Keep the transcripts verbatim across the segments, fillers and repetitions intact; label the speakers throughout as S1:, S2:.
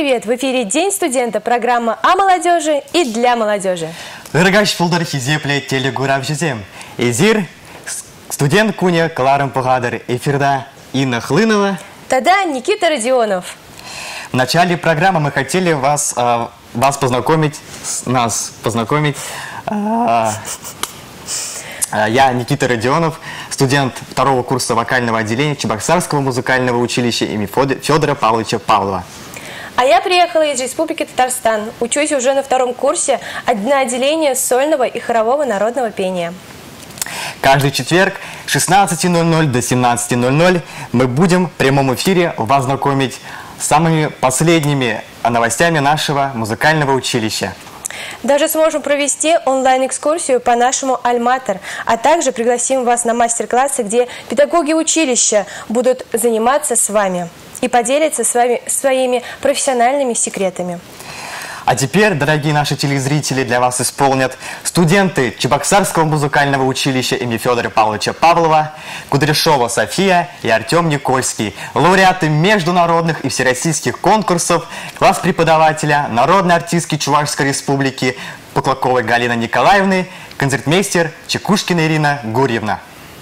S1: привет! В эфире День студента, программа о молодежи и для молодежи.
S2: Дорогаш пулдар хизепле телегурав жезем. Эзир студент куня Кларам Погадыр. Эфирда Инна Хлынова.
S1: Тогда Никита Родионов.
S2: В начале программы мы хотели вас, э, вас познакомить, нас познакомить. Э, э, я Никита Родионов, студент второго курса вокального отделения Чебоксарского музыкального училища имени Федора Павловича Павлова.
S1: А я приехала из Республики Татарстан. Учусь уже на втором курсе на отделение сольного и хорового народного пения.
S2: Каждый четверг с шестнадцати ноль-ноль до семнадцати ноль-ноль мы будем в прямом эфире вас знакомить с самыми последними новостями нашего музыкального училища.
S1: Даже сможем провести онлайн-экскурсию по нашему Альма-Матер, а также пригласим вас на мастер-классы, где педагоги училища будут заниматься с вами и поделиться с вами своими профессиональными секретами.
S2: А теперь, дорогие наши телезрители, для вас исполнят студенты Чебоксарского музыкального училища имени Федора Павловича Павлова, Кудряшова София и Артем Никольский, лауреаты международных и всероссийских конкурсов, класс преподавателя, народной артистки Чувашской республики Поклаковой Галины Николаевны, концертмейстер Чекушкина Ирина Гурьевна.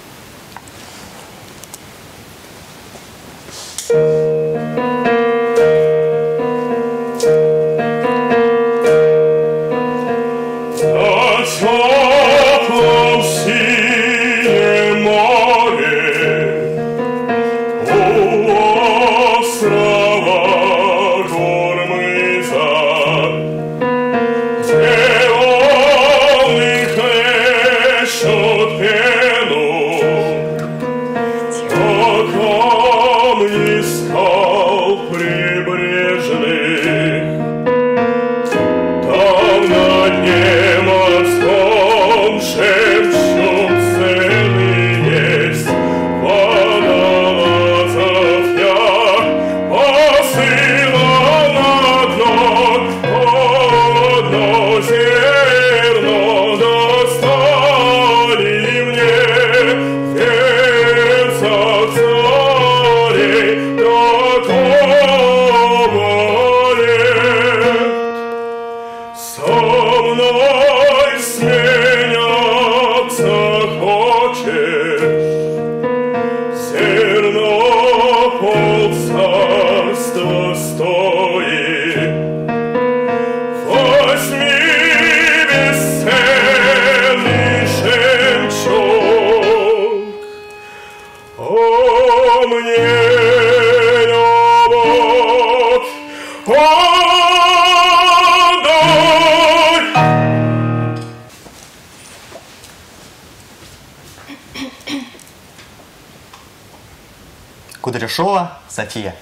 S2: Кудряшова София.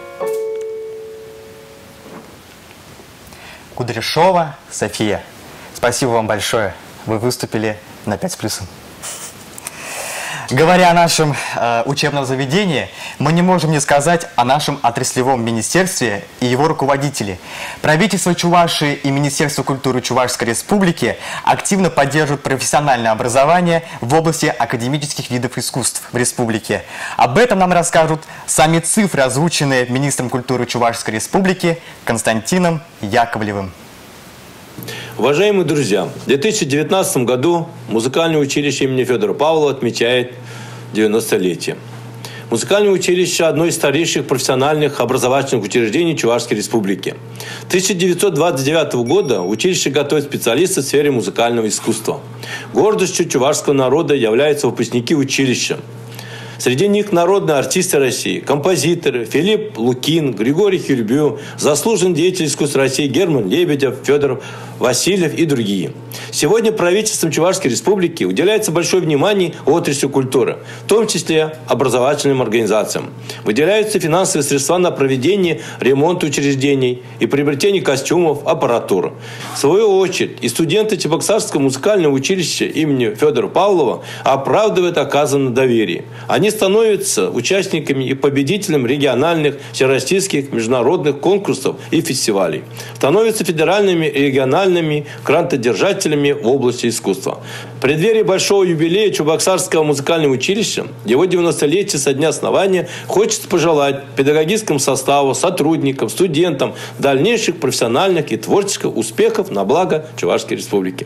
S2: Кудряшова София. Спасибо вам большое. Вы выступили на пять с плюсом. Говоря о нашем э, учебном заведении, мы не можем не сказать о нашем отраслевом министерстве и его руководителе. Правительство Чувашии и Министерство культуры Чувашской Республики активно поддерживают профессиональное образование в области академических видов искусств в республике. Об этом нам расскажут сами цифры, озвученные министром культуры Чувашской Республики Константином Яковлевым.
S3: Уважаемые друзья, в две тысячи девятнадцатом году музыкальное училище имени Федора Павлова отмечает девяностолетие. Музыкальное училище – одно из старейших профессиональных образовательных учреждений Чувашской Республики. С тысяча девятьсот двадцать девятого года училище готовит специалистов в сфере музыкального искусства. Гордостью чувашского народа являются выпускники училища. Среди них народные артисты России, композиторы Филипп Лукин, Григорий Хюрбю, заслуженный деятель искусства России Герман Лебедев, Федор Васильев и другие. Сегодня правительством Чувашской Республики уделяется большое внимание отрасли культуры, в том числе образовательным организациям. Выделяются финансовые средства на проведение ремонта учреждений и приобретение костюмов, аппаратуры. В свою очередь, и студенты Чебоксарского музыкального училища имени Федора Павлова оправдывают оказанное доверие. Они становятся участниками и победителями региональных, всероссийских, международных конкурсов и фестивалей. Становятся федеральными и региональными грантодержателями в области искусства. В преддверии большого юбилея Чебоксарского музыкального училища, его девяностолетия со дня основания, хочется пожелать педагогическому составу, сотрудникам, студентам дальнейших профессиональных и творческих успехов на благо Чувашской Республики.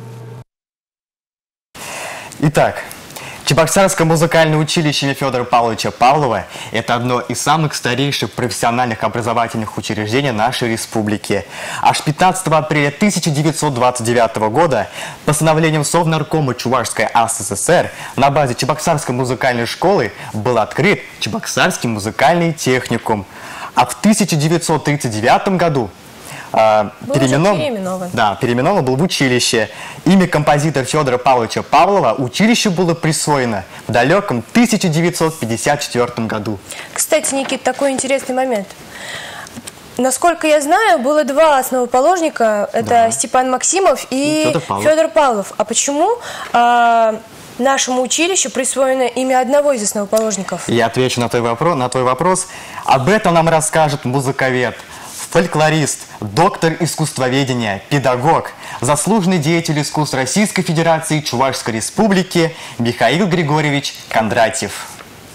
S2: Итак, Чебоксарское музыкальное училище имени Федора Павловича Павлова – это одно из самых старейших профессиональных образовательных учреждений нашей республики. Аж пятнадцатого апреля тысяча девятьсот двадцать девятого года постановлением Совнаркома Чувашской АССР на базе Чебоксарской музыкальной школы был открыт Чебоксарский музыкальный техникум. А в тысяча девятьсот тридцать девятом году А, переименован, переименован. Да, переименован был в училище. Имя композитора Федора Павловича Павлова училищу было присвоено в далеком тысяча девятьсот пятьдесят четвёртом году.
S1: Кстати, Никит, такой интересный момент. Насколько я знаю, было два основоположника. Это да. Степан Максимов и, и Федор, Павлов. Федор Павлов. А почему а, нашему училищу присвоено имя одного из основоположников?
S2: Я отвечу на твой вопрос. На твой вопрос. Об этом нам расскажет музыковед, фольклорист, доктор искусствоведения, педагог, заслуженный деятель искусств Российской Федерации и Чувашской Республики Михаил Григорьевич Кондратьев.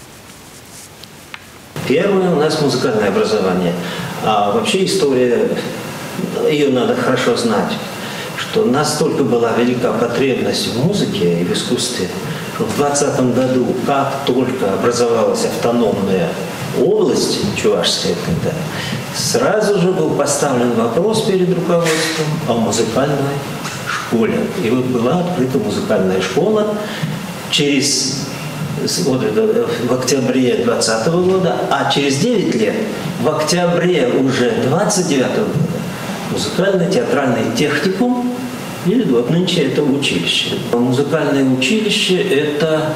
S4: Первое у нас музыкальное образование. А вообще история, ее надо хорошо знать, что настолько была велика потребность в музыке и в искусстве, что в двадцатом году, как только образовалась автономная область чувашская, когда сразу же был поставлен вопрос перед руководством о музыкальной школе. И вот была открыта музыкальная школа через, вот это, в октябре двадцатого года, а через девять лет, в октябре уже двадцать девятого года, музыкальный театральный техникум, или вот нынче это училище. Музыкальное училище – это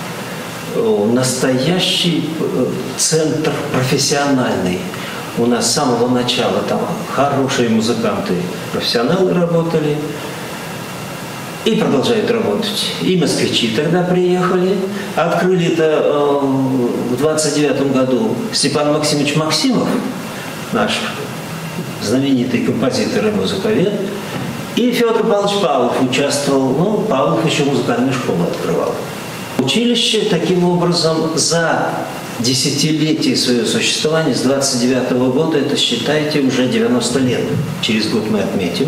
S4: настоящий центр профессиональный. У нас с самого начала там хорошие музыканты, профессионалы работали и продолжают работать. И москвичи тогда приехали. Открыли это э, в двадцать девятом году Степан Максимович Максимов, наш знаменитый композитор и музыковед, и Федор Павлович Павлов участвовал. Ну, Павлов еще музыкальную школу открывал. Училище таким образом за десятилетие своего существования, с двадцать девятого года, это, считайте, уже девяносто лет, через год мы отметим,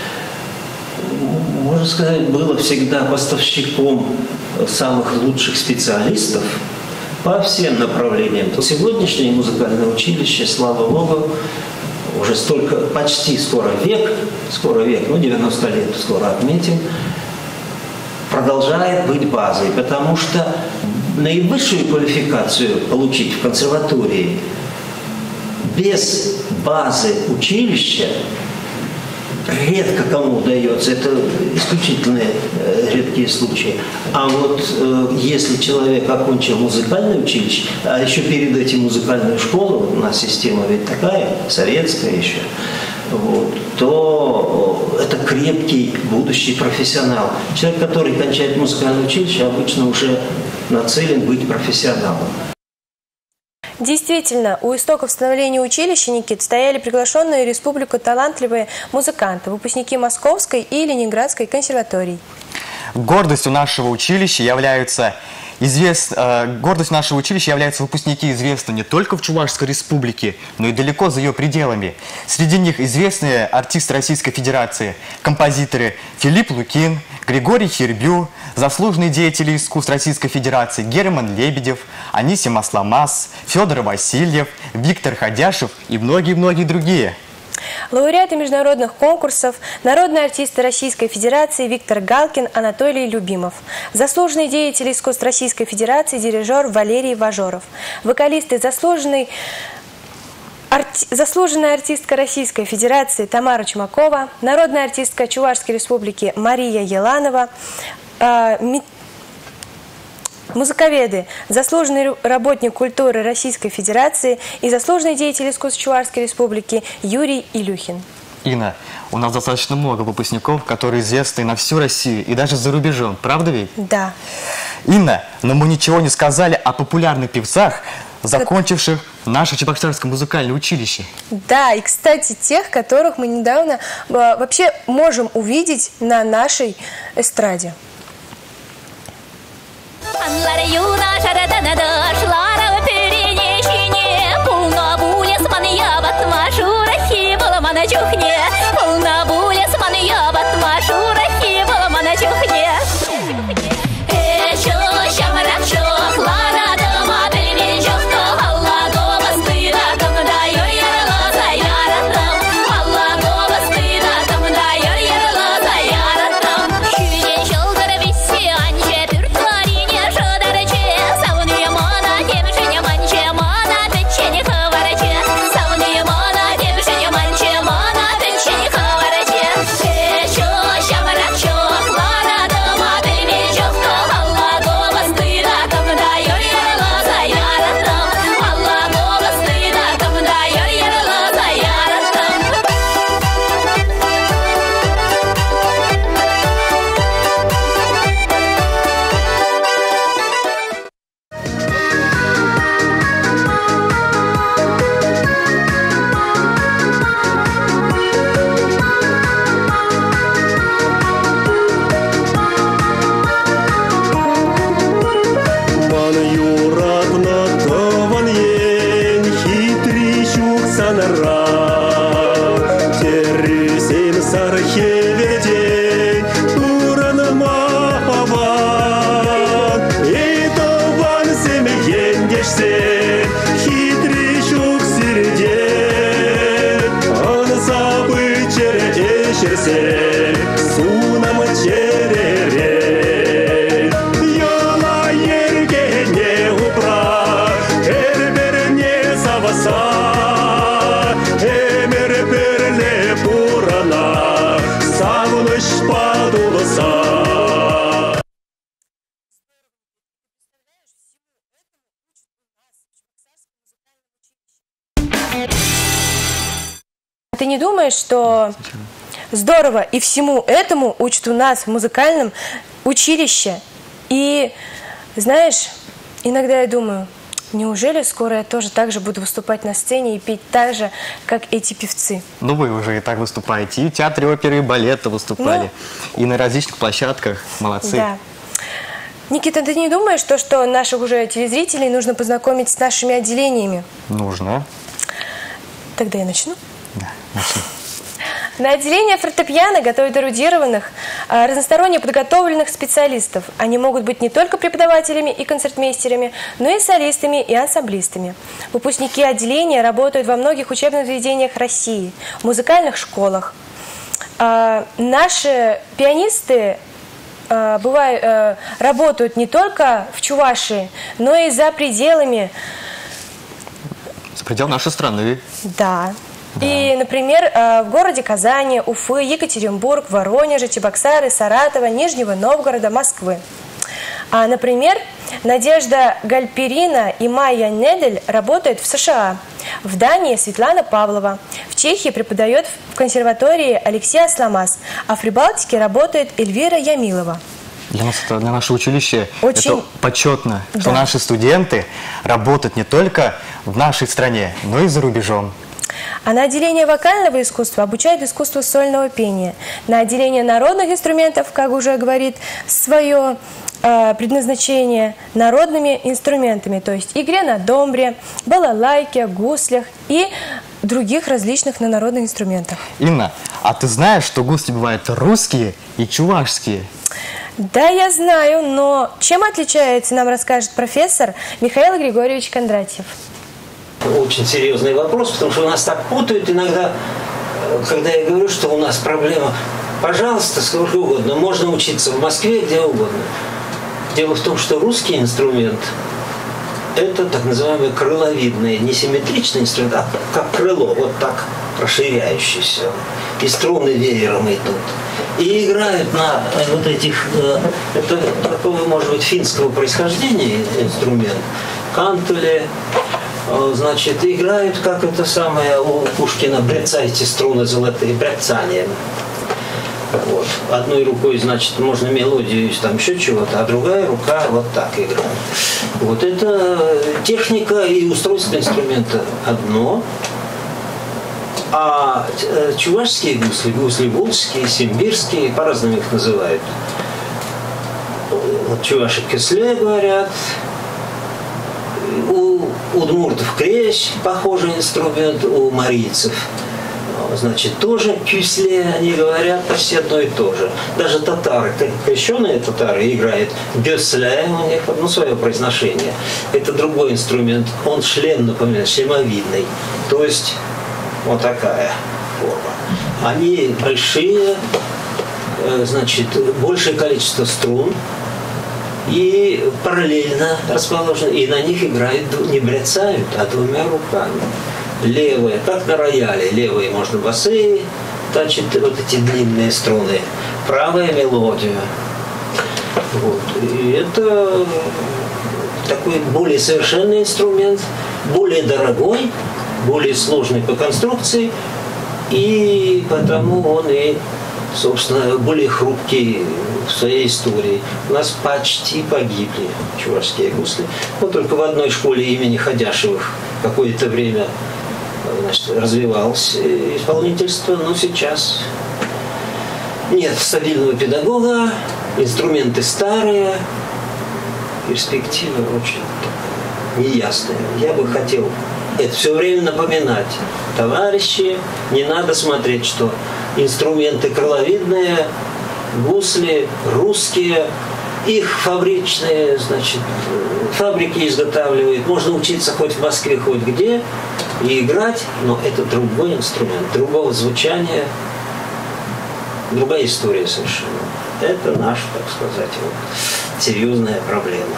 S4: можно сказать, было всегда поставщиком самых лучших специалистов по всем направлениям. Сегодняшнее музыкальное училище, слава Богу, уже столько, почти скоро век, скоро век, ну девяносто лет скоро отметим, продолжает быть базой, потому что наивысшую квалификацию получить в консерватории без базы училища редко кому удается, это исключительные э, редкие случаи. А вот э, если человек окончил музыкальное училище, а еще перед этим музыкальную школу, у нас система ведь такая, советская еще, вот, то это крепкий будущий профессионал. Человек, который кончает музыкальное училище, обычно уже нацелен быть профессионалом.
S1: Действительно, у истоков становления училища, Никит, стояли приглашенные в республику талантливые музыканты, выпускники Московской и Ленинградской консерваторий.
S2: Гордостью нашего училища являются извест... э, гордостью нашего училища являются выпускники, известные не только в Чувашской республике, но и далеко за ее пределами. Среди них известные артисты Российской Федерации, композиторы Филипп Лукин, Григорий Хербю, заслуженные деятели искусств Российской Федерации Герман Лебедев, Анисим Асламас, Федор Васильев, Виктор Ходяшев и многие-многие другие.
S1: Лауреаты международных конкурсов, народные артисты Российской Федерации Виктор Галкин, Анатолий Любимов, заслуженный деятель искусств Российской Федерации дирижер Валерий Важоров, вокалисты заслуженный Арти... заслуженная артистка Российской Федерации Тамара Чумакова, народная артистка Чувашской Республики Мария Еланова, э, ми... музыковеды, заслуженный работник культуры Российской Федерации и заслуженный деятель искусств Чувашской Республики Юрий Илюхин.
S2: Инна, у нас достаточно много выпускников, которые известны на всю Россию и даже за рубежом, правда ведь?
S1: Да.
S2: Инна, но мы ничего не сказали о популярных певцах, закончивших наше Чебоксарское музыкальное училище.
S1: Да, и, кстати, тех, которых мы недавно э, вообще можем увидеть на нашей эстраде. Ты не думаешь, что здорово и всему этому учат у нас в музыкальном училище? И, знаешь, иногда я думаю, неужели скоро я тоже так же буду выступать на сцене и петь так же, как эти певцы?
S2: Ну, вы уже и так выступаете. И в театре оперы и балета выступали. Ну, и на различных площадках. Молодцы. Да.
S1: Никита, ты не думаешь, что, что наших уже телезрителей нужно познакомить с нашими отделениями?
S2: Нужно.
S1: Тогда я начну.
S2: Да, начну.
S1: На отделение фортепиано готовят эрудированных, разносторонне подготовленных специалистов. Они могут быть не только преподавателями и концертмейстерами, но и солистами и ансамблистами. Выпускники отделения работают во многих учебных заведениях России, в музыкальных школах. Наши пианисты бывают, работают не только в Чувашии, но и за пределами.
S2: За пределами нашей страны.
S1: Да. Да. И, например, в городе Казани, Уфы, Екатеринбург, Воронеже, Чебоксары, Саратова, Нижнего Новгорода, Москвы. А, например, Надежда Гальперина и Майя Недель работают в США. В Дании Светлана Павлова. В Чехии преподает в консерватории Алексей Асламас. А в Прибалтике работает Эльвира Ямилова.
S2: Для нас, это, для нашего училища
S1: Очень...
S2: это почетно,
S1: да.
S2: что наши студенты работают не только в нашей стране, но и за рубежом.
S1: А на отделение вокального искусства обучают искусству сольного пения. На отделение народных инструментов, как уже говорит, свое э, предназначение народными инструментами, то есть игре на домбре, балалайке, гуслях и других различных на народных инструментах.
S2: Инна, а ты знаешь, что гусли бывают русские и чувашские?
S1: Да, я знаю, но чем отличается, нам расскажет профессор Михаил Григорьевич Кондратьев.
S4: Очень серьезный вопрос, потому что у нас так путают иногда, когда я говорю, что у нас проблема. Пожалуйста, сколько угодно, можно учиться в Москве, где угодно. Дело в том, что русский инструмент – это так называемый крыловидный, не симметричный инструмент, а как крыло, вот так расширяющийся. И струны веером идут. И играют на вот этих, это такого, может быть, финского происхождения инструмент, кантуле. Значит, играют, как это самое у Пушкина, бряцайте струны золотые, бряцанием. Вот. Одной рукой, значит, можно мелодию, там еще чего-то, а другая рука вот так играет. Вот это техника и устройство инструмента одно. А чувашские гусли, гусли волжские, симбирские, по-разному их называют. Вот чуваши кесле говорят. У удмуртов крещ, похожий инструмент, у марийцев, значит, тоже кюсле, они говорят почти одно и то же. Даже татары, крещеные татары играют бёсле, у них ну, свое произношение. Это другой инструмент, он шлем напоминает, шлемовидный, то есть вот такая форма. Они большие, значит, большее количество струн, и параллельно расположены, и на них играют, не бряцают, а двумя руками. Левые, как на рояле, левые можно басы, тачат вот эти длинные струны, правая мелодию. Вот. И это такой более совершенный инструмент, более дорогой, более сложный по конструкции, и потому он и, собственно, более хрупкий в своей истории. У нас почти погибли чувашские гусли. Вот только в одной школе имени Ходяшевых какое-то время, значит, развивалось исполнительство, но сейчас нет стабильного педагога, инструменты старые, перспективы очень неясные. Я бы хотел это все время напоминать. Товарищи, не надо смотреть, что инструменты крыловидные, гусли русские, их фабричные, значит, фабрики изготавливают. Можно учиться хоть в Москве, хоть где, и играть, но это другой инструмент, другого звучания, другая история совершенно. Это наша, так сказать, вот, серьезная проблема.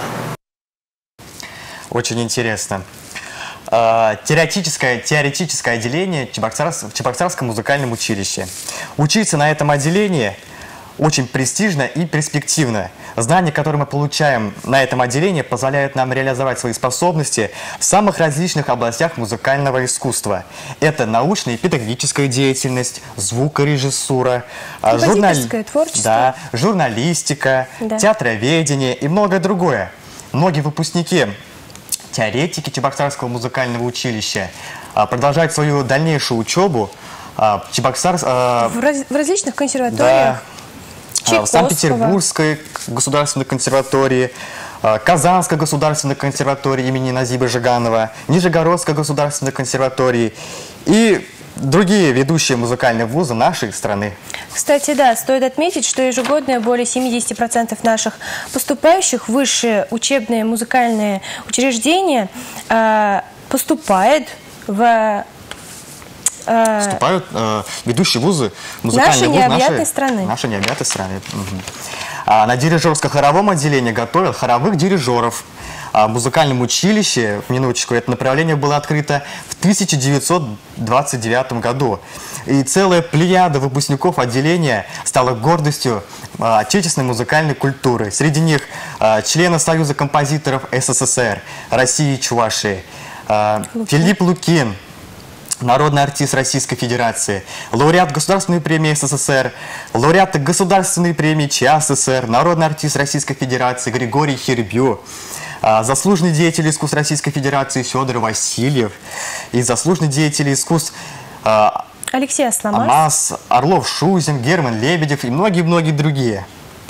S2: Очень интересно. Теоретическое, теоретическое отделение Чебоксарс, в Чебоксарском музыкальном училище. Учиться на этом отделении очень престижно и перспективно. Знания, которые мы получаем на этом отделении, позволяют нам реализовать свои способности в самых различных областях музыкального искусства. Это научная и педагогическая деятельность, звукорежиссура, журнали... да, журналистика, да. театроведение и многое другое. Многие выпускники, теоретики Чебоксарского музыкального училища продолжают свою дальнейшую учебу в, Чебоксар...
S1: в, раз... в различных консерваториях.
S2: Да. В Санкт-Петербургской государственной консерватории, Казанской государственной консерватории имени Назиба Жиганова, Нижегородской государственной консерватории и другие ведущие музыкальные вузы нашей страны.
S1: Кстати, да, стоит отметить, что ежегодно более семидесяти процентов наших поступающих в высшие учебные музыкальные учреждения э, поступает в...
S2: Вступают э, ведущие вузы, музыкальные
S1: вузы необъятной
S2: нашей
S1: страны.
S2: Нашей необъятной страны. Угу. А на дирижерско-хоровом отделении готовят хоровых дирижеров. музыкальном училище, в минуточку, это направление было открыто в тысяча девятьсот двадцать девятом году. И целая плеяда выпускников отделения стала гордостью отечественной музыкальной культуры. Среди них члены Союза композиторов СССР, России и Чувашии, Филипп Лукин, народный артист Российской Федерации, лауреат Государственной премии СССР, лауреат Государственной премии ЧССР, народный артист Российской Федерации Григорий Хербю, заслуженный деятель искусств Российской Федерации Федор Васильев и заслуженный деятель искусств
S1: Алексей Асламас,
S2: Амаз, Орлов Шузин, Герман Лебедев и многие-многие другие.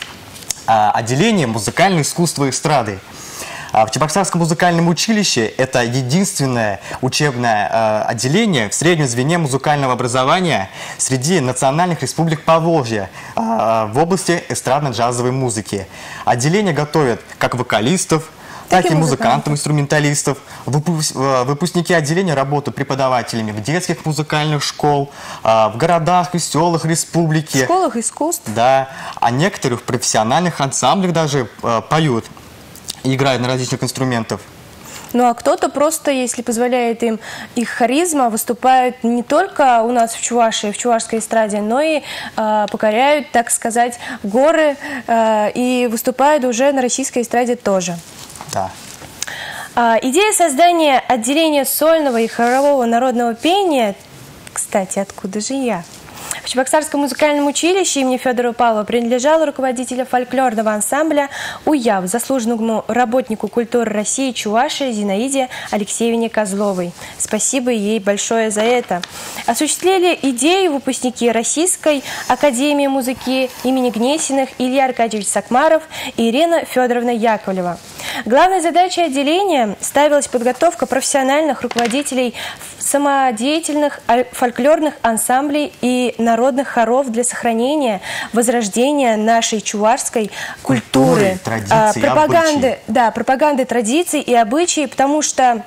S2: Отделение музыкального искусства и эстрады. В Чебоксарском музыкальном училище это единственное учебное отделение в среднем звене музыкального образования среди национальных республик Поволжья в области эстрадно-джазовой музыки. Отделение готовит как вокалистов, так и музыкантов, инструменталистов. Выпускники отделения работают преподавателями в детских музыкальных школ, в городах и селах республики.
S1: В школах искусств.
S2: Да, а некоторые в профессиональных ансамблях даже поют и играют на различных инструментах.
S1: Ну а кто-то просто, если позволяет им их харизма, выступают не только у нас в Чувашии, в чувашской эстраде, но и э, покоряют, так сказать, горы э, и выступают уже на российской эстраде тоже.
S2: Да.
S1: А, идея создания отделения сольного и хорового народного пения, кстати, откуда же я? В Чебоксарском музыкальном училище имени Федора Павлова принадлежала руководителю фольклорного ансамбля «Уяв», заслуженному работнику культуры России и Чувашии Зинаиде Алексеевне Козловой. Спасибо ей большое за это. Осуществили идею выпускники Российской академии музыки имени Гнесиных Илья Аркадьевич Сакмаров и Ирина Федоровна Яковлева. Главной задачей отделения ставилась подготовка профессиональных руководителей самодеятельных фольклорных ансамблей и народных хоров для сохранения, возрождения нашей чувашской культуры,
S2: культуры традиций,
S1: пропаганды, да, пропаганды традиций и обычаи, потому что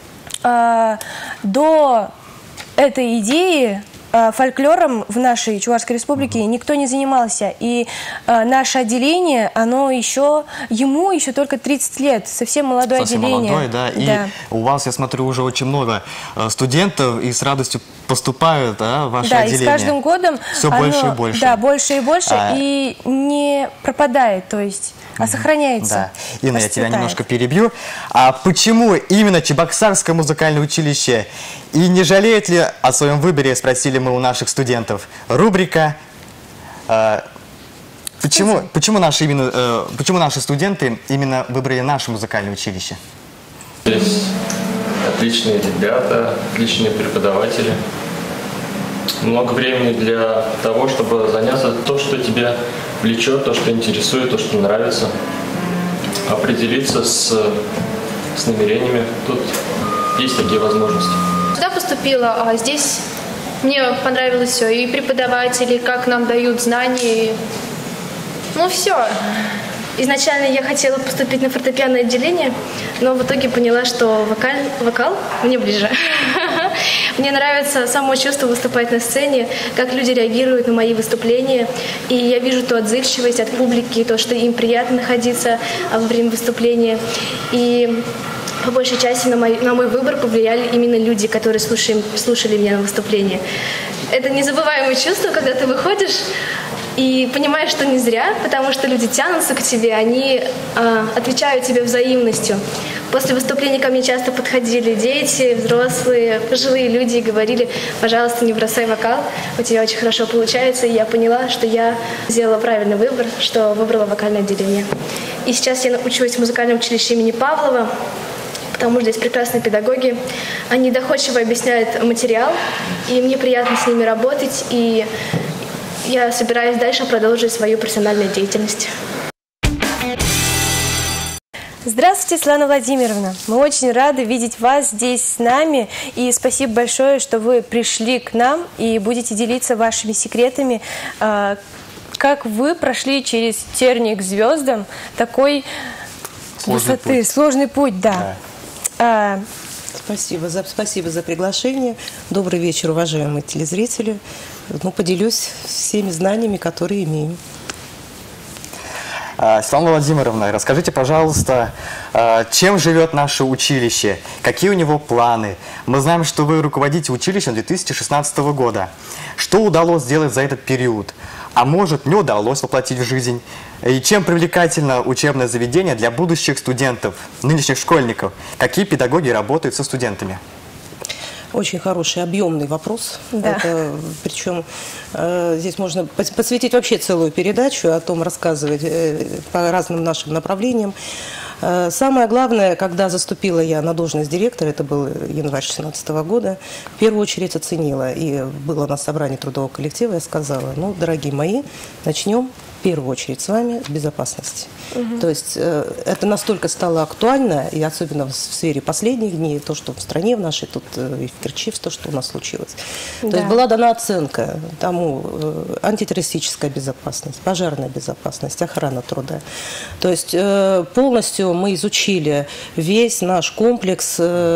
S1: э, до этой идеи фольклором в нашей Чувашской республике mm-hmm. никто не занимался. И э, наше отделение, оно еще, ему еще только тридцать лет, совсем молодое
S2: совсем
S1: отделение.
S2: Молодое, да. И
S1: да.
S2: у вас, я смотрю, уже очень много э, студентов и с радостью поступают да, в ваше
S1: да,
S2: отделение.
S1: Да, и с каждым годом
S2: все
S1: оно,
S2: больше и больше.
S1: Да, больше и больше, а... и не пропадает, то есть, а сохраняется.
S2: Да. Инна, я тебя немножко перебью. А почему именно Чебоксарское музыкальное училище? И не жалеет ли о своем выборе, спросили мы у наших студентов. Рубрика э, почему, почему, наши именно, э, почему наши студенты именно выбрали наше музыкальное училище?
S5: Здесь отличные ребята, отличные преподаватели. Много времени для того, чтобы заняться то, что тебя влечет, то, что интересует, то, что нравится. Определиться с, с намерениями. Тут есть такие возможности.
S6: Сюда поступила, а здесь мне понравилось все. И преподаватели, как нам дают знания. Ну, все. Изначально я хотела поступить на фортепианное отделение, но в итоге поняла, что вокал, вокал мне ближе. Мне нравится само чувство выступать на сцене, как люди реагируют на мои выступления. И я вижу ту отзывчивость от публики, то, что им приятно находиться во время выступления. И по большей части на мой, на мой выбор повлияли именно люди, которые слушали, слушали меня на выступлении. Это незабываемое чувство, когда ты выходишь и понимаешь, что не зря, потому что люди тянутся к тебе, они э, отвечают тебе взаимностью. После выступления ко мне часто подходили дети, взрослые, пожилые люди и говорили: пожалуйста, не бросай вокал, у тебя очень хорошо получается. И я поняла, что я сделала правильный выбор, что выбрала вокальное отделение. И сейчас я учусь в музыкальном училище имени Павлова, потому что здесь прекрасные педагоги. Они доходчиво объясняют материал, и мне приятно с ними работать, и я собираюсь дальше продолжить свою профессиональную деятельность.
S1: Здравствуйте, Светлана Владимировна. Мы очень рады видеть вас здесь с нами. И спасибо большое, что вы пришли к нам и будете делиться вашими секретами, как вы прошли через тернии к звездам такой
S2: сложный
S1: высоты,
S2: путь.
S1: сложный путь, да.
S2: да.
S1: А,
S7: Спасибо за, спасибо за приглашение. Добрый вечер, уважаемые телезрители. Ну, поделюсь всеми знаниями, которые имею.
S2: Светлана Владимировна, расскажите, пожалуйста, чем живет наше училище, какие у него планы? Мы знаем, что вы руководите училищем две тысячи шестнадцатого года. Что удалось сделать за этот период? А может, не удалось воплотить в жизнь? И чем привлекательно учебное заведение для будущих студентов, нынешних школьников? Какие педагоги работают со студентами?
S7: Очень хороший, объемный вопрос.
S1: Да.
S7: Это, причем э, здесь можно посвятить вообще целую передачу, о том рассказывать э, по разным нашим направлениям. Э, самое главное, когда заступила я на должность директора, это был январь две тысячи шестнадцатого года, в первую очередь оценила, и было на собрании трудового коллектива, я сказала: ну, дорогие мои, начнем в первую очередь с вами с безопасности. Угу. То есть э, это настолько стало актуально, и особенно в сфере последних дней, то, что в стране в нашей, тут э, и в Керчи, то, что у нас случилось. Да. То есть была дана оценка тому: э, антитеррористическая безопасность, пожарная безопасность, охрана труда. То есть э, полностью мы изучили весь наш комплекс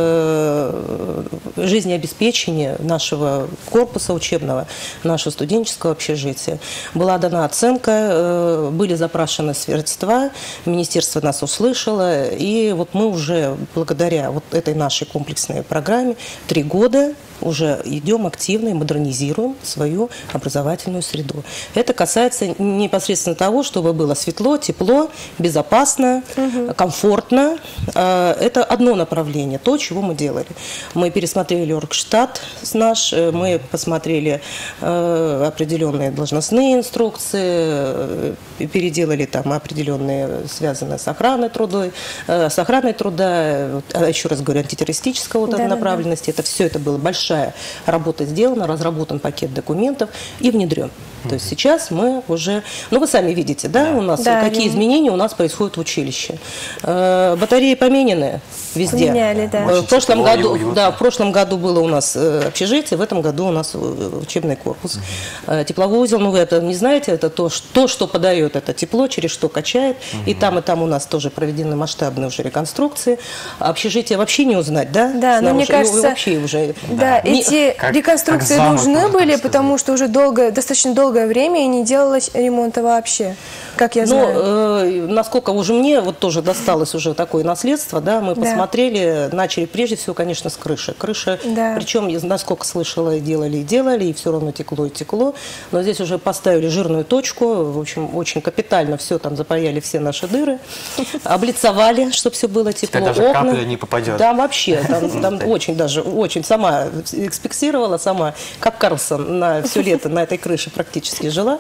S7: э, жизнеобеспечения нашего корпуса учебного, нашего студенческого общежития. Была дана оценка, были запрашены средства, министерство нас услышало, и вот мы уже благодаря вот этой нашей комплексной программе три года уже идем активно и модернизируем свою образовательную среду. Это касается непосредственно того, чтобы было светло, тепло, безопасно, угу. комфортно. Это одно направление, то, чего мы делали. Мы пересмотрели оргштат наш, мы посмотрели определенные должностные инструкции, переделали там определенные, связанные с охраной труда, с охраной труда, еще раз говорю, антитеррористического вот, да, направленности. Да, да. Это все это было большое. Работа сделана, разработан пакет документов и внедрен. Mm-hmm. То есть сейчас мы уже, ну вы сами видите, да, да. у нас да, какие они... изменения у нас происходят в училище. Э, батареи поменены везде.
S1: Поменяли, да.
S7: В прошлом году, да, в прошлом году было у нас общежитие, в этом году у нас учебный корпус. Mm-hmm. Тепловой узел, ну вы это не знаете, это то, что, что подает это тепло, через что качает. Mm-hmm. И там, и там у нас тоже проведены масштабные уже реконструкции. Общежитие вообще не узнать, да?
S1: Да, но мне кажется...
S7: Вообще уже...
S1: Да, эти как, реконструкции как нужны были, потому что уже долго, достаточно долгое время и не делалось ремонта вообще, как я знаю.
S7: Ну, э, насколько уже мне вот тоже досталось уже такое наследство, да, мы да. посмотрели, начали прежде всего, конечно, с крыши. Крыша, да. причем, насколько слышала, делали и делали, и все равно текло и текло, но здесь уже поставили жирную точку, в общем, очень капитально все там запаяли, все наши дыры, облицовали, чтобы все было тепло.
S2: Теперь даже капля не попадет.
S7: Да, вообще, там, там очень даже, очень сама экспексировала, сама, как Карлсон, на все лето на этой крыше практически жила.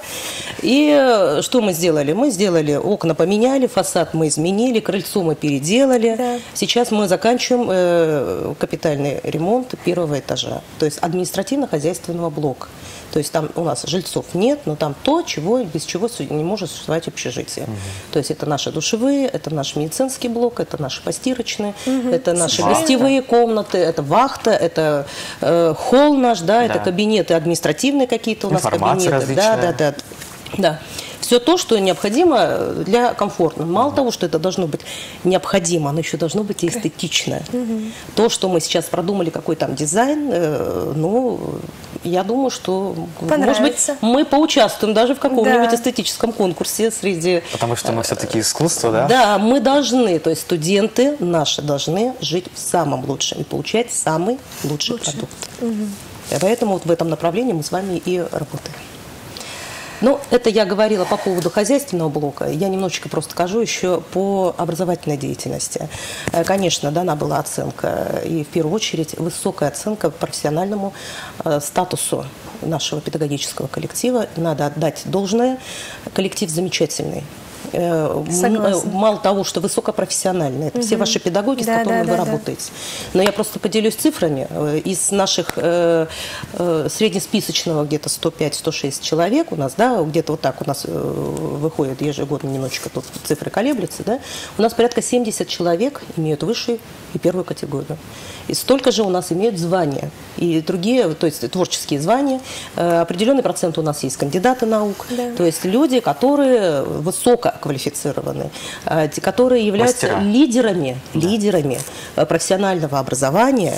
S7: И что мы сделали? Мы сделали, окна поменяли, фасад мы изменили, крыльцо мы переделали. Да. Сейчас мы заканчиваем э, капитальный ремонт первого этажа, то есть административно-хозяйственного блока. То есть там у нас жильцов нет, но там то, чего, без чего не может существовать общежитие. Угу. То есть это наши душевые, это наш медицинский блок, это наши постирочные, угу. это наши вахта. Гостевые комнаты, это вахта, это э, холл наш, да, да, это кабинеты административные какие-то у нас кабинеты.
S2: Различная.
S7: Да, да, да. Да. Все то, что необходимо для комфортного. Мало mm-hmm. того, что это должно быть необходимо, оно еще должно быть и эстетично. Mm-hmm. То, что мы сейчас продумали, какой там дизайн, э, ну, я думаю, что, может быть, мы поучаствуем даже в каком-нибудь да. эстетическом конкурсе среди...
S2: Потому что мы все-таки искусство, да?
S7: Да, мы должны, то есть студенты наши должны жить в самом лучшем и получать самый лучший Лучше. продукт. Mm-hmm. И поэтому вот в этом направлении мы с вами и работаем. Ну, это я говорила по поводу хозяйственного блока. Я немножечко просто скажу еще по образовательной деятельности. Конечно, дана была оценка, и в первую очередь высокая оценка профессиональному э, статусу нашего педагогического коллектива. Надо отдать должное. Коллектив замечательный.
S1: Согласна.
S7: Мало того, что высокопрофессиональные, это угу. все ваши педагоги, с да, которыми да, вы да, работаете. Да. Но я просто поделюсь цифрами. Из наших э, э, среднесписочного где-то сто пять - сто шесть человек у нас, да, где-то вот так у нас э, выходит ежегодно, немножечко тут цифры колеблются, да, у нас порядка семьдесят человек имеют высшую и первую категорию. И столько же у нас имеют звания. И другие, то есть творческие звания. Э, определенный процент у нас есть кандидаты наук. Да. То есть люди, которые высоко квалифицированы, которые являются Мастера. лидерами, да. лидерами профессионального образования,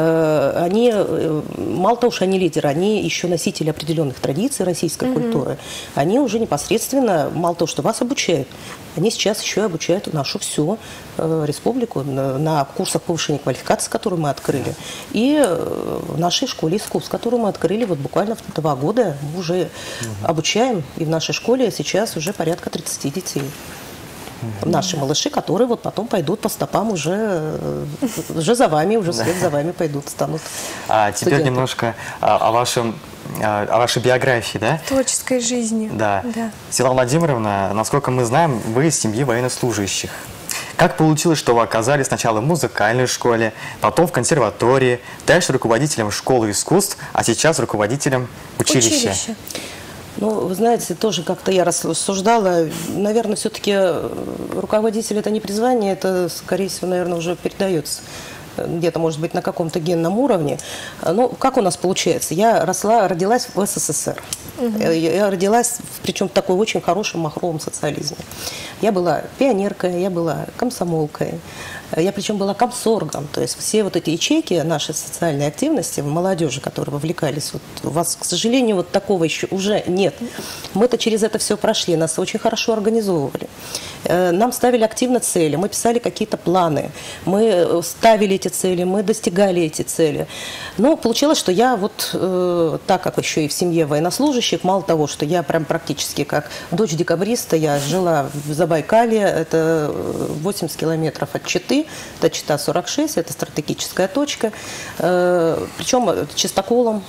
S7: они, мало того, что они лидеры, они еще носители определенных традиций российской mm-hmm. культуры. Они уже непосредственно, мало того, что вас обучают, они сейчас еще и обучают нашу всю э, республику на, на курсах повышения квалификации, которые мы открыли, и э, в нашей школе искусств, которую мы открыли вот буквально в два года, мы уже угу. обучаем, и в нашей школе сейчас уже порядка тридцати детей. Угу. Наши малыши, которые вот потом пойдут по стопам уже, уже за вами, уже вслед за вами пойдут, станут
S2: А теперь
S7: студенты.
S2: немножко о, о вашем... о вашей биографии, да?
S1: Творческой жизни.
S2: Да.
S1: да.
S2: Светлана Владимировна, насколько мы знаем, вы из семьи военнослужащих. Как получилось, что вы оказались сначала в музыкальной школе, потом в консерватории, дальше руководителем школы искусств, а сейчас руководителем училища?
S1: Училище.
S7: Ну, вы знаете, тоже как-то я рассуждала, наверное, все-таки руководитель – это не призвание, это, скорее всего, наверное, уже передается где-то, может быть, на каком-то генном уровне. Ну, как у нас получается? Я росла, родилась в СССР. Угу. Я, я родилась, причем в такой очень хорошем махровом социализме. Я была пионеркой, я была комсомолкой. Я причем была комсоргом, то есть все вот эти ячейки нашей социальной активности, молодежи, которые вовлекались, вот, у вас, к сожалению, вот такого еще уже нет. Мы-то через это все прошли, нас очень хорошо организовывали. Нам ставили активно цели, мы писали какие-то планы, мы ставили эти цели, мы достигали эти цели. Но получилось, что я вот, э, так как еще и в семье военнослужащих, мало того, что я прям практически как дочь декабриста, я жила в Забайкалье, это восемьдесят километров от Читы, это Чита сорок шесть, это стратегическая точка, э, причем чистоколом,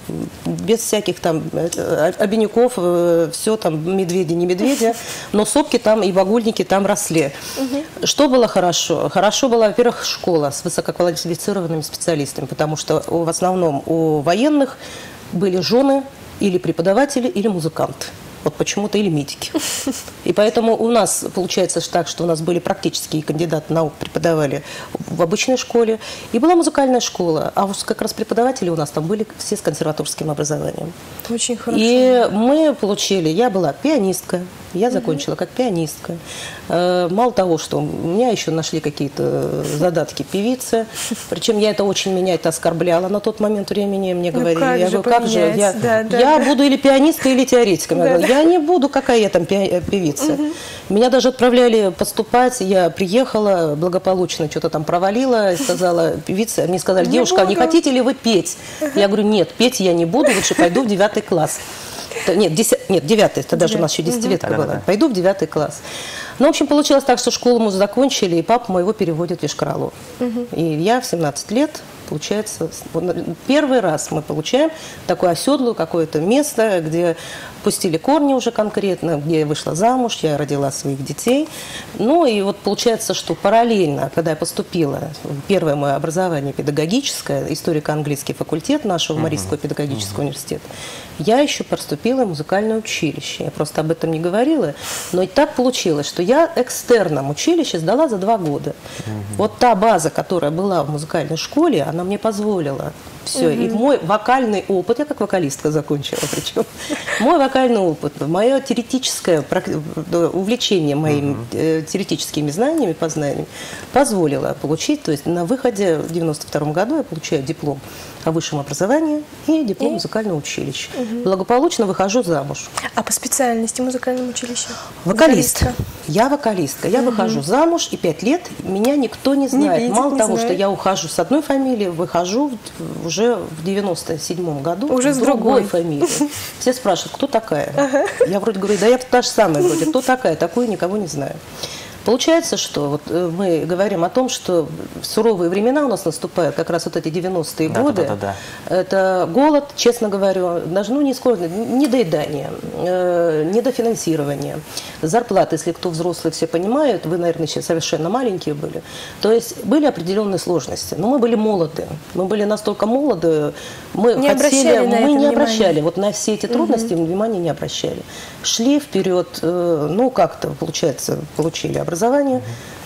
S7: без всяких там обиняков, все там медведи, не медведи, но сопки там и багульники там росли. Угу. Что было хорошо? Хорошо была, во-первых, школа с высококвалифицированными специалистами, потому что в основном у военных были жены или преподаватели, или музыканты. Вот почему-то, или медики. И поэтому у нас получается так, что у нас были практически кандидаты наук, преподавали в обычной школе, и была музыкальная школа, а уж как раз преподаватели у нас там были все с консерваторским образованием.
S1: Очень хорошо.
S7: И мы получили, я была пианистка, я закончила как пианистка. Мало того, что у меня еще нашли какие-то задатки певицы, причем я это очень меня это оскорбляла на тот момент времени, мне говорили,
S1: ну, как
S7: я
S1: же
S7: говорю, как же, я,
S1: да, да,
S7: я
S1: да.
S7: буду или пианисткой, или теоретиком.
S1: Да,
S7: я говорю,
S1: да.
S7: я не буду, какая я там певица. Угу. Меня даже отправляли поступать, я приехала, благополучно что-то там провалила, сказала певица, мне сказали, девушка, не хотите ли вы петь? Угу. Я говорю, нет, петь я не буду, лучше пойду в девятый класс. Нет, десят, нет, девятый, тогда же у нас еще десятилетка угу. была. Да, да, да. Пойду в девятый класс. Ну, в общем, получилось так, что школу мы закончили, и папа моего переводит в Йошкар-Олу. Угу. И я в семнадцать лет, получается, первый раз мы получаем такое оседлое какое-то место, где пустили корни уже конкретно, где я вышла замуж, я родила своих детей. Ну, и вот получается, что параллельно, когда я поступила, первое мое образование педагогическое, историко-английский факультет нашего uh-huh. Марийского педагогического uh-huh. университета, я еще поступила в музыкальное училище. Я просто об этом не говорила, но и так получилось, что я экстерном училище сдала за два года. Uh-huh. Вот та база, которая была в музыкальной школе, она мне позволила все. Uh-huh. И мой вокальный опыт, я как вокалистка закончила причем, мой вокальный опыт, мое теоретическое увлечение моими uh-huh. теоретическими знаниями, познаниями позволило получить, то есть на выходе в девяносто втором году я получаю диплом о высшем образовании и диплом и? музыкального училища. Угу. Благополучно выхожу замуж.
S1: А по специальности в музыкальном училище?
S7: Вокалист. Я вокалистка. Я угу. выхожу замуж, и пять лет меня никто не знает. Не видит, Мало не того, знает. что я ухожу с одной фамилии, выхожу уже в девяносто седьмом году
S1: уже
S7: с
S1: другой
S7: другой фамилией. Все спрашивают, кто такая? Ага. Я вроде говорю, да я та же самая вроде. Кто такая? Такую никого не знаю. Получается, что вот мы говорим о том, что в суровые времена у нас наступают как раз вот эти девяностые да, годы. Да, да, да. Это голод, честно говорю, даже ну, не сколько, недоедание, э, недофинансирование, зарплаты, если кто взрослый, все понимают, вы, наверное, еще совершенно маленькие были. То есть были определенные сложности, но мы были молоды, мы были настолько молоды, мы
S1: не
S7: хотели, мы не
S1: внимание.
S7: обращали, вот на все эти трудности угу. внимания не обращали. Шли вперед, э, ну как-то, получается, получили образование. образование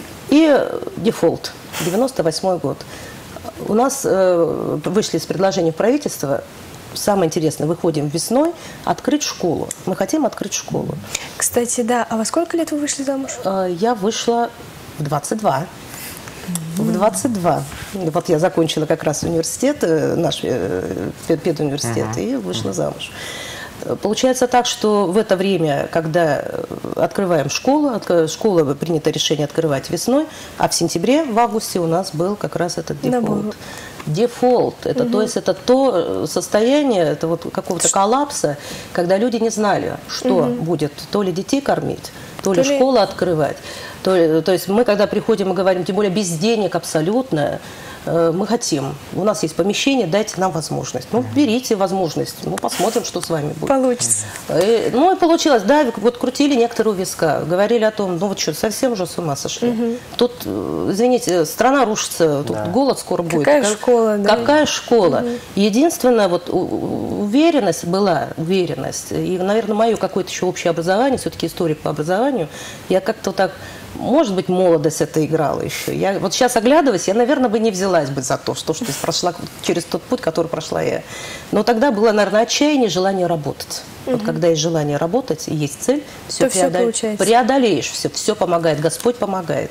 S7: и дефолт, девяносто восьмой год. У нас э, вышли с предложением правительства, самое интересное, выходим весной, открыть школу. Мы хотим открыть школу.
S1: Кстати, да, а во сколько лет вы вышли замуж?
S7: Э, я вышла в двадцать два. В двадцать два. Вот я закончила как раз университет, наш педуниверситет, uh-huh. и вышла uh-huh. замуж. Получается так, что в это время, когда открываем школу, школа принято решение открывать весной, а в сентябре, в августе у нас был как раз этот дефолт. Дефолт, это, угу. то есть это то состояние, это вот какого-то коллапса, когда люди не знали, что угу. будет, то ли детей кормить, то, то ли школу открывать. То, то есть мы, когда приходим и говорим, тем более без денег абсолютно, мы хотим, у нас есть помещение, дайте нам возможность. Ну, берите возможность, ну, посмотрим, что с вами будет.
S1: Получится.
S7: И, ну, и получилось, да, вот крутили некоторые у виска, говорили о том, ну, вот что, совсем уже с ума сошли. Угу. Тут, извините, страна рушится, тут да. голод скоро будет.
S1: Какая как, школа, да?
S7: Какая школа? Угу. Единственное, вот, уверенность была, уверенность, и, наверное, мое какое-то еще общее образование, все-таки историк по образованию, я как-то так... Может быть, молодость это играла еще. Я вот сейчас оглядываясь, я, наверное, бы не взялась бы за то, что, что прошла через тот путь, который прошла я. Но тогда было, наверное, отчаяние, желание работать. Угу. Вот когда есть желание работать и есть цель, все, преодол... все преодолеешь, все, все помогает, Господь помогает.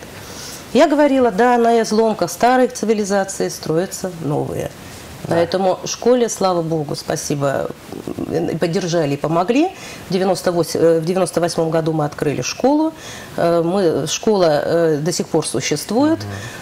S7: Я говорила, да, на изломках старой цивилизации строятся новые. Да. Поэтому школе, слава Богу, спасибо, поддержали и помогли. В девяносто восьмом году мы открыли школу. Мы, школа до сих пор существует.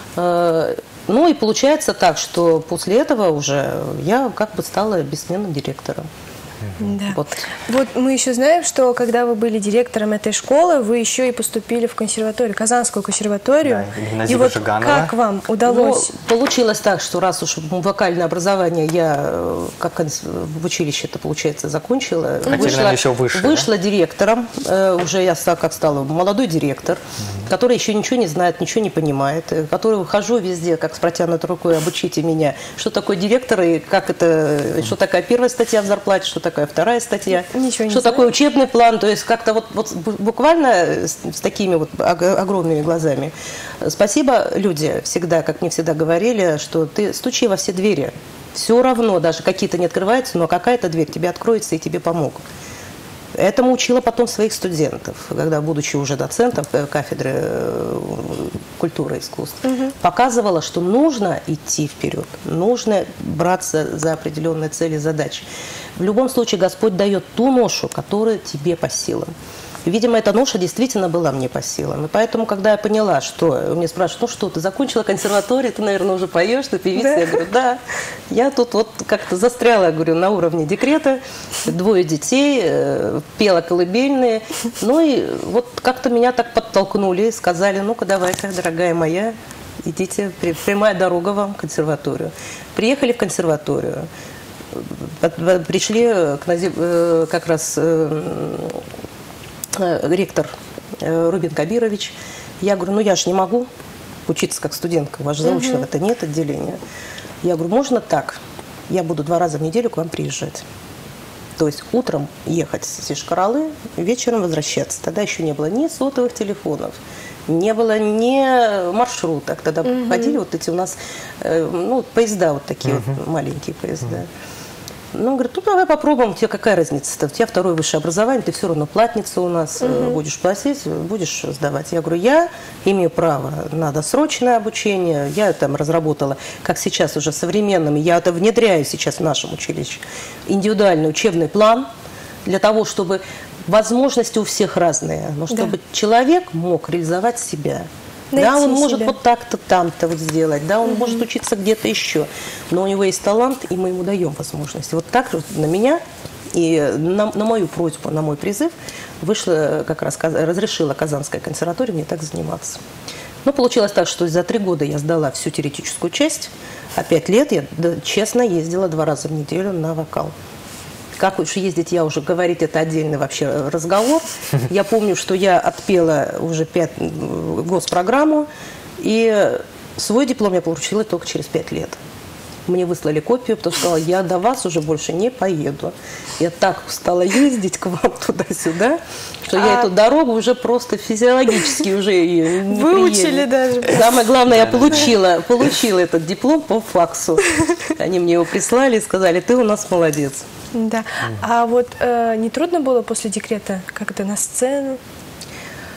S7: Угу. Ну и получается так, что после этого уже я как бы стала бессменным директором.
S1: Да. Вот. Вот мы еще знаем, что когда вы были директором этой школы, вы еще и поступили в консерваторию, Казанскую консерваторию. Да, и вот как вам удалось?
S7: Ну, получилось так, что раз уж вокальное образование я как в училище это получается закончила, вышла,
S2: еще выше,
S7: вышла
S2: да?
S7: директором, уже я как стала молодой директор, mm-hmm. который еще ничего не знает, ничего не понимает, который выхожу везде, как с протянутой рукой, обучите меня, что такое директор и как это, что такая первая статья в зарплате, что такое вторая статья, Ничего что такое учебный план, то есть как-то вот, вот буквально с, с такими вот огромными глазами. Спасибо, люди всегда, как мне всегда говорили, что ты стучи во все двери, все равно, даже какие-то не открываются, но какая-то дверь тебе откроется и тебе помогут. Этому учила потом своих студентов, когда, будучи уже доцентом кафедры культуры и искусств, угу. показывала, что нужно идти вперед, нужно браться за определенные цели, задачи. В любом случае Господь дает ту ношу, которая тебе по силам. Видимо, эта ноша действительно была мне по силам. И поэтому, когда я поняла, что мне спрашивают, ну что, ты закончила консерваторию, ты, наверное, уже поешь, ты певица? Да. Я говорю, да. Я тут вот как-то застряла, я говорю, на уровне декрета, двое детей, пела колыбельные. Ну и вот как-то меня так подтолкнули и сказали, ну-ка давай-ка, дорогая моя, идите, прямая дорога вам в консерваторию. Приехали в консерваторию. Пришли как раз ректор Рубин Кабирович. Я говорю, ну я же не могу учиться как студентка, у вас же заочного это нет отделения. Я говорю, можно так? Я буду два раза в неделю к вам приезжать. То есть утром ехать с Йошкар-Олы, вечером возвращаться. Тогда еще не было ни сотовых телефонов, не было ни маршруток. Тогда угу. ходили вот эти у нас ну, поезда, вот такие угу. вот маленькие поезда. Угу. Ну, говорит, ну давай попробуем, у тебя какая разница-то? У тебя второе высшее образование, ты все равно платница у нас, угу. будешь платить, будешь сдавать. Я говорю, я имею право на досрочное обучение, я там разработала, как сейчас уже современным, я это внедряю сейчас в нашем училище, индивидуальный учебный план для того, чтобы возможности у всех разные, но чтобы да. человек мог реализовать себя. Найти да, он может себя. Вот так-то, там-то вот сделать, да, он угу. может учиться где-то еще, но у него есть талант, и мы ему даем возможность. Вот так вот на меня и на, на мою просьбу, на мой призыв вышла, как раз разрешила Казанская консерватория мне так заниматься. Но получилось так, что за три года я сдала всю теоретическую часть, а пять лет я да, честно ездила два раза в неделю на вокал. Как уж ездить, я уже говорить, это отдельный вообще разговор. Я помню, что я отпела уже пять госпрограмму, и свой диплом я получила только через пять лет. Мне выслали копию, потому что сказала, я до вас уже больше не поеду. Я так стала ездить к вам туда-сюда, что а... я эту дорогу уже просто физиологически уже ее не
S1: выучили даже.
S7: Самое главное, я получила, получила этот диплом по факсу. Они мне его прислали и сказали, ты у нас молодец.
S1: Да. А вот э, не трудно было после декрета как-то на сцену?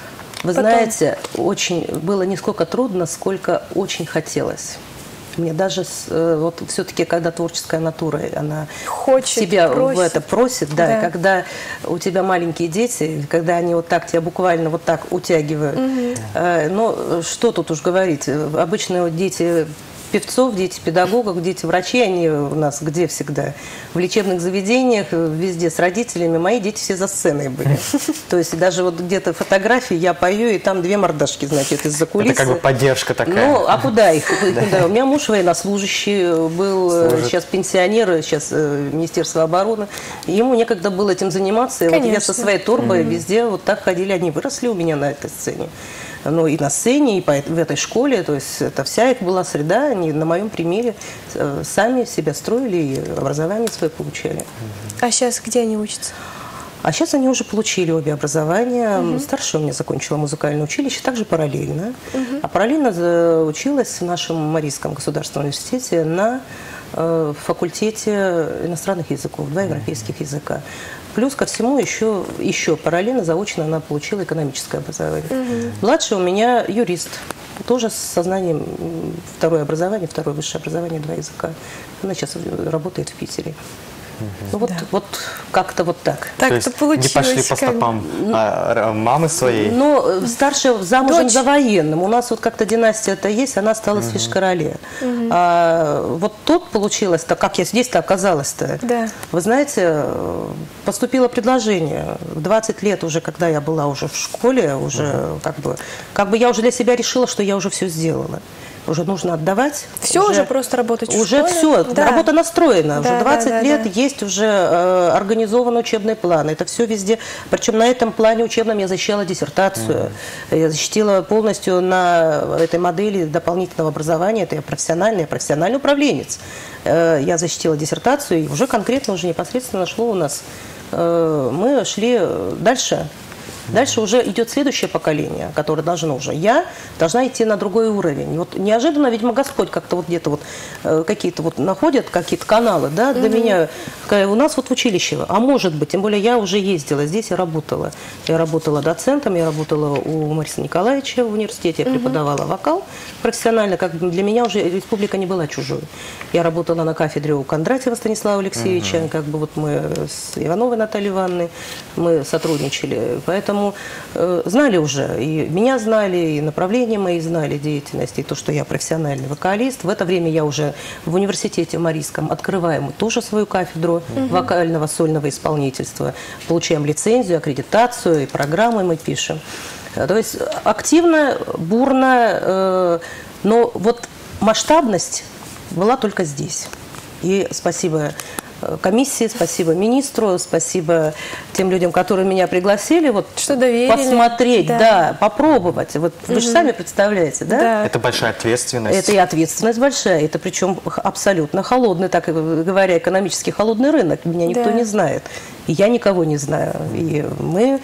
S7: Вы
S1: потом?
S7: знаете, очень было не сколько трудно, сколько очень хотелось. Мне даже с- вот все-таки, когда творческая натура, она
S1: Хочет,
S7: тебя в
S1: просит.
S7: это просит, да,
S1: Да.
S7: и когда у тебя маленькие дети, когда они вот так тебя буквально вот так утягивают, э, ну, что тут уж говорить, обычно вот дети певцов, дети педагогов, дети врачей, они у нас где всегда? В лечебных заведениях, везде с родителями. Мои дети все за сценой были. То есть даже вот где-то фотографии я пою, и там две мордашки, значит, из-за кулис.
S2: Это как бы поддержка такая.
S7: Ну, а куда их? Куда? У меня муж военнослужащий, был э,
S2: Служит.
S7: сейчас пенсионер, сейчас э, Министерство обороны. Ему некогда было этим заниматься. И вот я
S1: Конечно.
S7: со своей торбой везде вот так ходили. Они выросли у меня на этой сцене. Ну, и на сцене, и по, в этой школе. То есть это вся их была среда. Они на моем примере э, сами себя строили и образование свое получали.
S1: А сейчас где они учатся?
S7: А сейчас они уже получили обе образования. Старшая у меня закончила музыкальное училище, также параллельно. А параллельно за- училась в нашем Марийском государственном университете на э, факультете иностранных языков, два европейских языка. Плюс ко всему еще, еще параллельно заочно она получила экономическое образование. Младшая у меня юрист. Тоже с сознанием м, второе образование, второе высшее образование, два языка. Она сейчас работает в Питере. Ну вот, вот как-то вот так.
S1: Так-то
S2: То есть
S1: получилось.
S2: не пошли по
S1: как-
S2: стопам а, р- мамы своей.
S7: Но э, старшая замужем
S1: Дочь.
S7: за военным. У нас вот как-то династия-то есть, она осталась в Фиш-Короле. А вот тут получилось-то, как я здесь-то оказалась-то.
S1: Да.
S7: Вы знаете, э, поступило предложение. В двадцать лет уже, когда я была уже в школе, уже как бы, как бы я уже для себя решила, что я уже все сделала. Уже нужно отдавать.
S1: Все уже просто работать в
S7: Уже
S1: школе?
S7: все,
S1: Да.
S7: работа настроена.
S1: Да,
S7: Уже двадцать
S1: да, да,
S7: лет
S1: да.
S7: есть уже э, организован учебный план. Это все везде. Причем на этом плане учебном я защищала диссертацию. Я защитила полностью на этой модели дополнительного образования. Это я профессиональный, я профессиональный управленец. Э, я защитила диссертацию, и уже конкретно, уже непосредственно шло у нас. Э, мы шли дальше. Дальше уже идет следующее поколение, которое должно уже. Я должна идти на другой уровень. Вот неожиданно, видимо, Господь как-то вот где-то вот э, какие-то вот находят какие-то каналы, да, для меня. Э, У нас вот в училище, а может быть, тем более я уже ездила, здесь я работала. Я работала доцентом, я работала у Мариса Николаевича в университете, я преподавала вокал профессионально, как бы для меня уже республика не была чужой. Я работала на кафедре у Кондратьева Станислава Алексеевича, как бы вот мы с Ивановой Натальей Ивановной, мы сотрудничали, поэтому э, знали уже, и меня знали, и направления мои знали деятельности, и то, что я профессиональный вокалист. В это время я уже в университете Марийском открываем тоже свою кафедру вокального сольного исполнительства, получаем лицензию, аккредитацию, и программы мы пишем. Э, То есть активно, бурно, э, но вот масштабность была только здесь. И спасибо э, комиссии, спасибо министру, спасибо тем людям, которые меня пригласили, вот
S1: Что доверили.
S7: посмотреть,
S1: Да.
S7: да, попробовать. Вот вы же сами представляете, да?
S1: Да.
S2: Это большая ответственность.
S7: Это и ответственность большая, это причем х- абсолютно холодный, так говоря, экономически холодный рынок. Меня никто
S1: Да.
S7: не знает. И я никого не знаю. И мы,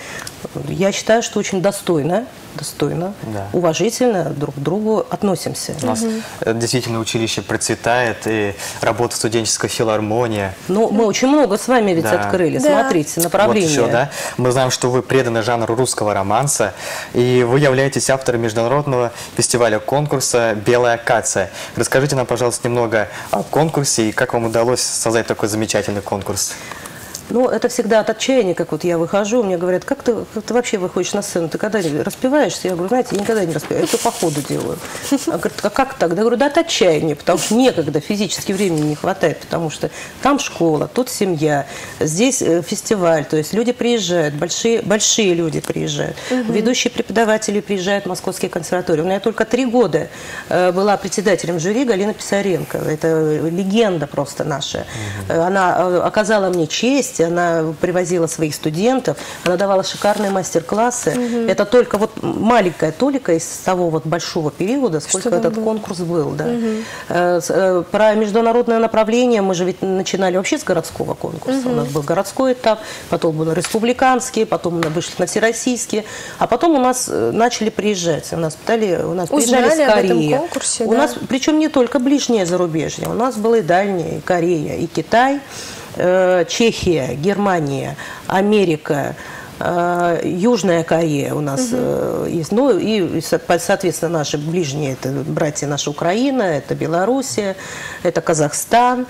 S7: я считаю, что очень достойно, достойно,
S2: Да.
S7: уважительно друг к другу относимся.
S2: У нас э, действительно училище процветает, и работа студенческая филармония.
S7: Ну, мы очень много с вами ведь
S2: Да.
S7: открыли.
S1: Да.
S7: Смотрите, направление.
S2: Вот еще, да? Мы знаем, что вы преданы жанру русского романса, и вы являетесь автором международного фестиваля конкурса «Белая акация». Расскажите нам, пожалуйста, немного о конкурсе и как вам удалось создать такой замечательный конкурс.
S7: Ну, это всегда от отчаяния, как вот я выхожу, мне говорят, как ты, как ты вообще выходишь на сцену, ты когда-нибудь распеваешься? Я говорю, знаете, я никогда не распеваю, я все по ходу делаю. А говорят, а как так? Я говорю, да от отчаяния, потому что некогда, физически времени не хватает, потому что там школа, тут семья, здесь э, фестиваль, то есть люди приезжают, большие, большие люди приезжают, ведущие преподаватели приезжают в Московские консерватории. У меня только три года э, была председателем жюри Галина Писаренко, это легенда просто наша. Э, Она э, оказала мне честь, она привозила своих студентов, она давала шикарные мастер-классы. Это только вот маленькая толика из того вот большого периода, сколько
S1: там
S7: этот
S1: было?
S7: конкурс был. Да. Э, с- э, Про международное направление мы же ведь начинали вообще с городского конкурса. У нас был городской этап, потом был республиканский, потом мы вышли на всероссийский, а потом у нас э, начали приезжать. У нас, пытали, у нас приезжали
S1: Узнали
S7: с
S1: об этом
S7: Кореи.
S1: конкурсе,
S7: У
S1: да.
S7: нас, причем не только ближнее зарубежье, у нас было и дальнее, и Корея, и Китай, э, Чехия, Германия, Америка, Южная Корея у нас угу. есть. Ну и, соответственно, наши ближние, это братья наша Украина, это Белоруссия, это Казахстан.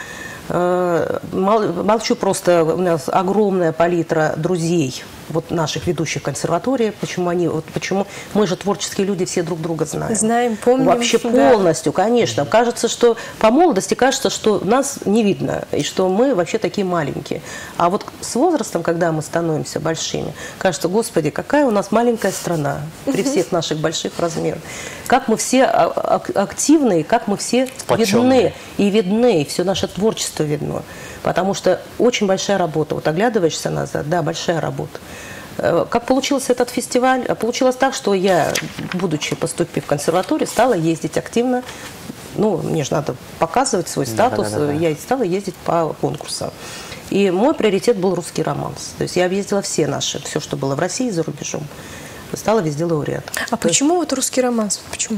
S7: Молчу, просто у нас огромная палитра друзей, вот наших ведущих консерваторий. Почему они, вот почему мы же творческие люди, все друг друга знаем.
S1: Знаем, помним.
S7: Вообще да. полностью, конечно. Кажется, что по молодости кажется, что нас не видно, и что мы вообще такие маленькие. А вот с возрастом, когда мы становимся большими, кажется, Господи, какая у нас маленькая страна при всех наших больших размерах. Как мы все активны, как мы все видны, и видны, и все наше творчество видно. Потому что очень большая работа. Вот оглядываешься назад, да, большая работа. Как получился этот фестиваль? Получилось так, что я, будучи поступив в консерваторию, стала ездить активно. Ну, мне же надо показывать свой статус. Да, да, да, да. Я стала ездить по конкурсам. И мой приоритет был русский романс. То есть я объездила все наши, все, что было в России и за рубежом. Стала везде лауреат.
S1: А То почему есть... вот русский романс? Почему?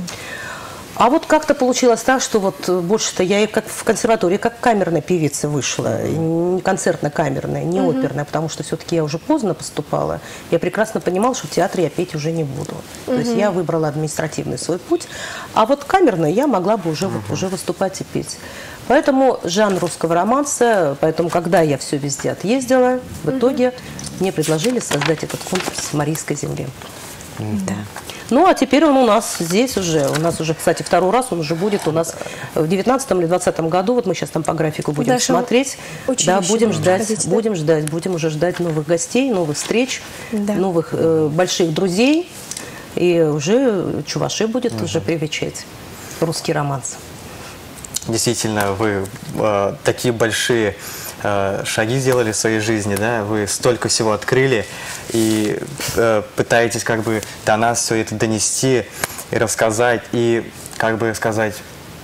S7: А вот как-то получилось так, что вот больше-то я и как в консерватории, как камерная певица вышла, не концертно-камерная, не uh-huh. оперная, потому что все-таки я уже поздно поступала. Я прекрасно понимала, что в театре я петь уже не буду. Uh-huh. То есть я выбрала административный свой путь, а вот камерная я могла бы уже, uh-huh. вот, уже выступать и петь. Поэтому жанр русского романса, поэтому когда я все везде отъездила, в uh-huh. итоге мне предложили создать этот конкурс в Марийской земле. Uh-huh. Да. Ну, а теперь он у нас здесь уже. У нас уже, кстати, второй раз он уже будет у нас в девятнадцатом или двадцатом году. Вот мы сейчас там по графику будем смотреть. Да, будем ждать, ходите, да? будем ждать, будем уже ждать новых гостей, новых встреч, да. новых э, больших друзей. И уже Чуваши будет угу. уже привечать русский романс.
S2: Действительно, вы э, такие большие э, шаги сделали в своей жизни, да? Вы столько всего открыли и э, пытаетесь как бы до нас все это донести и рассказать, и как бы сказать,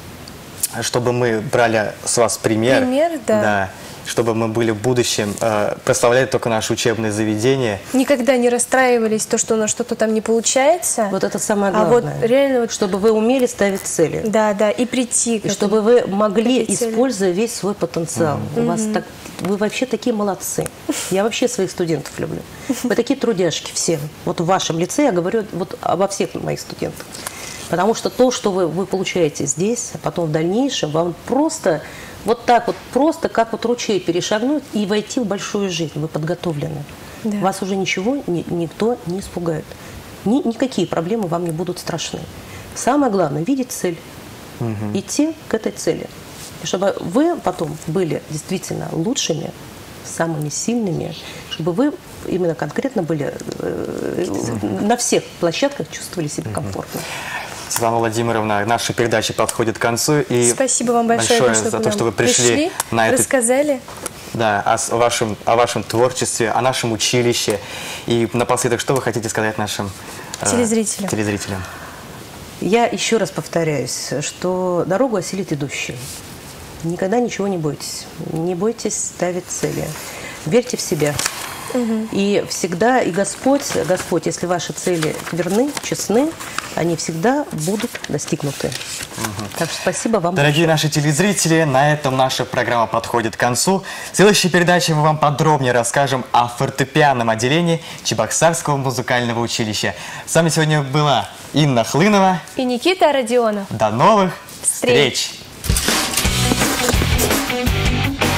S2: чтобы мы брали с вас пример.
S1: Пример, да.
S2: да чтобы мы были в будущем, э, прославляли только наши учебные заведения.
S1: Никогда не расстраивались, то, что у нас что-то там не получается.
S7: Вот это самое главное.
S1: А вот реально вот...
S7: Чтобы вы умели ставить цели.
S1: Да, да, и прийти к
S7: и чтобы вы могли, используя весь свой потенциал. Mm-hmm. У вас так, вы вообще такие молодцы. Я вообще своих студентов люблю. Вы такие трудяшки все. Вот в вашем лице я говорю вот обо всех моих студентах. Потому что то, что вы, вы получаете здесь, а потом в дальнейшем, вам просто... Вот так вот, просто как вот ручей перешагнуть и войти в большую жизнь. Вы подготовлены. Да. Вас уже ничего, ни, никто не испугает. Ни, никакие проблемы вам не будут страшны. Самое главное – видеть цель. Угу. Идти к этой цели. И чтобы вы потом были действительно лучшими, самыми сильными, чтобы вы именно конкретно были э, на всех площадках чувствовали себя комфортно.
S2: Светлана Владимировна, наша передача подходит к концу. И
S1: спасибо вам большое,
S2: большое за то, что вы пришли,
S1: пришли
S2: на это.
S1: Рассказали.
S2: Да, о вашем, о вашем творчестве, о нашем училище. И напоследок, что вы хотите сказать нашим
S1: телезрителям?
S2: Э, телезрителям?
S7: Я еще раз повторяюсь, что дорогу осилит идущий. Никогда ничего не бойтесь. Не бойтесь ставить цели. Верьте в себя. Угу. И всегда, и Господь, Господь, если ваши цели верны, честны, они всегда будут достигнуты. Угу. Так что спасибо вам.
S2: Дорогие большое. Наши телезрители, на этом наша программа подходит к концу. В следующей передаче мы вам подробнее расскажем о фортепианном отделении Чебоксарского музыкального училища. С вами сегодня была Инна Хлынова
S1: и Никита Родионов.
S2: До новых встреч! встреч.